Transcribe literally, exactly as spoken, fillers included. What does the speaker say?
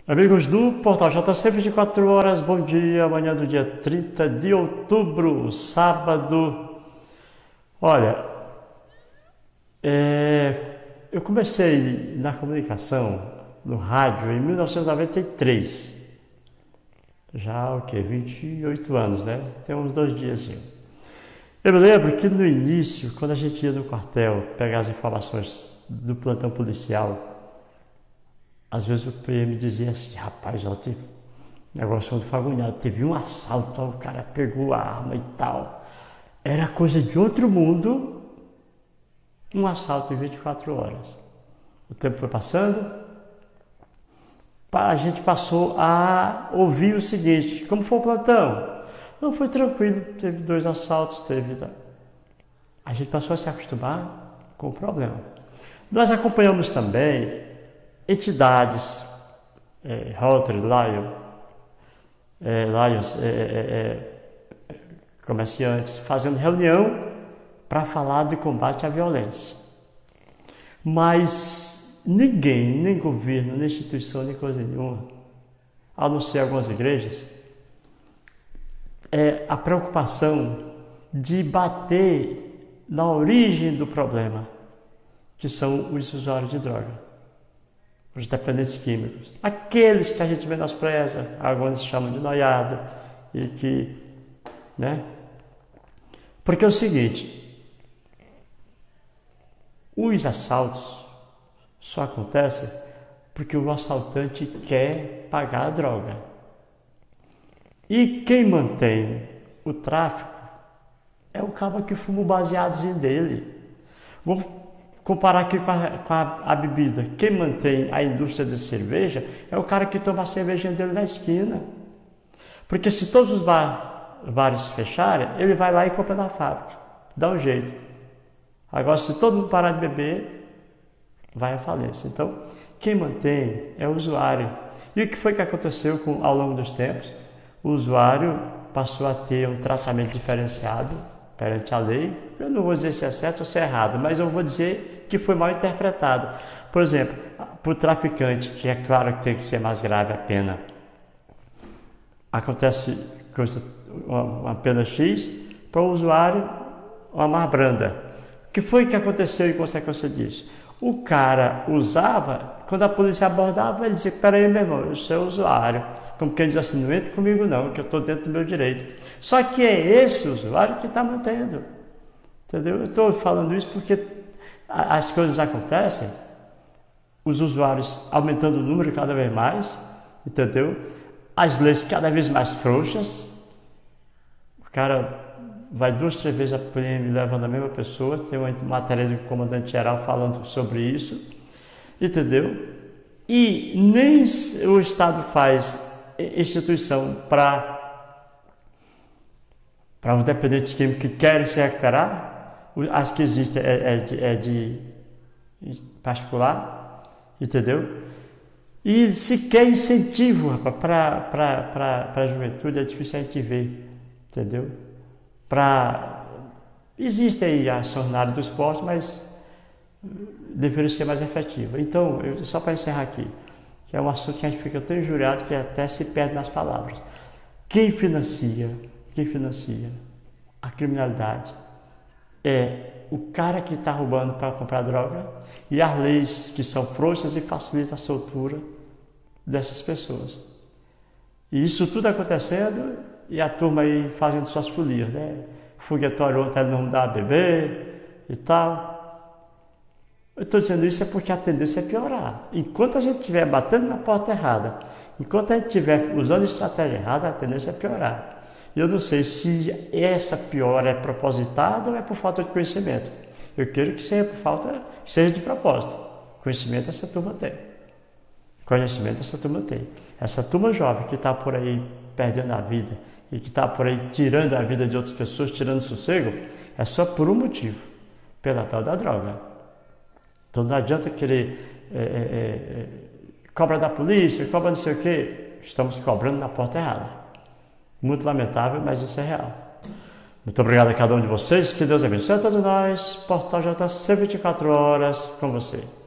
Amigos do Portal J C, vinte e quatro horas, bom dia, amanhã do dia trinta de outubro, sábado. Olha, é, eu comecei na comunicação, no rádio, em mil novecentos e noventa e três. Já o que? vinte e oito anos, né? Tem uns dois dias. Eu me lembro que no início, quando a gente ia no quartel pegar as informações do plantão policial, às vezes o P M dizia assim: rapaz, ó, teve negócio muito fagulhado, teve um assalto, ó, o cara pegou a arma e tal. Era coisa de outro mundo, um assalto em vinte e quatro horas. O tempo foi passando, a gente passou a ouvir o seguinte: como foi o plantão? Não, foi tranquilo, teve dois assaltos, teve... A gente passou a se acostumar com o problema. Nós acompanhamos também entidades, é, Rotary, Lion, é, Lions, é, é, é, comerciantes, fazendo reunião para falar de combate à violência. Mas ninguém, nem governo, nem instituição, nem coisa nenhuma, a não ser algumas igrejas, é a preocupação de bater na origem do problema, que são os usuários de droga, os dependentes químicos, aqueles que a gente menospreza, alguns chamam de noiado, e que, né? Porque é o seguinte, os assaltos só acontecem porque o assaltante quer pagar a droga. E quem mantém o tráfico é o cara que fuma o baseadozinho dele. Vamos comparar aqui com, a, com a, a bebida. Quem mantém a indústria de cerveja é o cara que toma a cervejinha dele na esquina. Porque se todos os bar, bares fecharem, ele vai lá e compra na fábrica. Dá um jeito. Agora, se todo mundo parar de beber, vai à falência. Então, quem mantém é o usuário. E o que foi que aconteceu com, ao longo dos tempos? O usuário passou a ter um tratamento diferenciado perante a lei. Eu não vou dizer se é certo ou se é errado, mas eu vou dizer que foi mal interpretado. Por exemplo, para o traficante, que é claro que tem que ser mais grave a pena, acontece coisa, uma, uma pena X, para o usuário uma mais branda. O que foi que aconteceu em consequência disso? O cara usava, quando a polícia abordava, ele dizia: peraí, meu irmão, eu sou usuário. Como quem diz assim: não entre comigo não, que eu estou dentro do meu direito. Só que é esse usuário que está mantendo. Entendeu? Eu estou falando isso porque as coisas acontecem, os usuários aumentando o número cada vez mais, entendeu? As leis cada vez mais frouxas. O cara vai duas, três vezes a P M levando a mesma pessoa. Tem uma matéria do comandante-geral falando sobre isso, entendeu? E nem o Estado faz instituição para para os dependentes químicos que querem se recuperar. As que existem é, é, de, é de particular, entendeu? E sequer incentivo para a juventude, é difícil a gente ver, entendeu? Pra, existe aí ações na área do esporte, mas deveria ser mais efetiva. Então, eu, só para encerrar aqui, que é um assunto que a gente fica tão injuriado que até se perde nas palavras. Quem financia, quem financia a criminalidade é o cara que está roubando para comprar droga e as leis que são frouxas e facilitam a soltura dessas pessoas. E isso tudo acontecendo e a turma aí fazendo suas folias, né? Foguetório ontem não dá a beber e tal. Eu estou dizendo isso é porque a tendência é piorar. Enquanto a gente estiver batendo na porta errada, enquanto a gente estiver usando a estratégia errada, a tendência é piorar. E eu não sei se essa piora é propositada ou é por falta de conhecimento. Eu quero que seja por falta, seja de propósito. Conhecimento essa turma tem. Conhecimento essa turma tem. Essa turma jovem que está por aí perdendo a vida e que está por aí tirando a vida de outras pessoas, tirando sossego, é só por um motivo: pela tal da droga. Então não adianta querer é, é, é, cobra da polícia, cobra não sei o quê. Estamos cobrando na porta errada. Muito lamentável, mas isso é real. Muito obrigado a cada um de vocês. Que Deus abençoe a todos nós. Portal J C, vinte e quatro horas com você.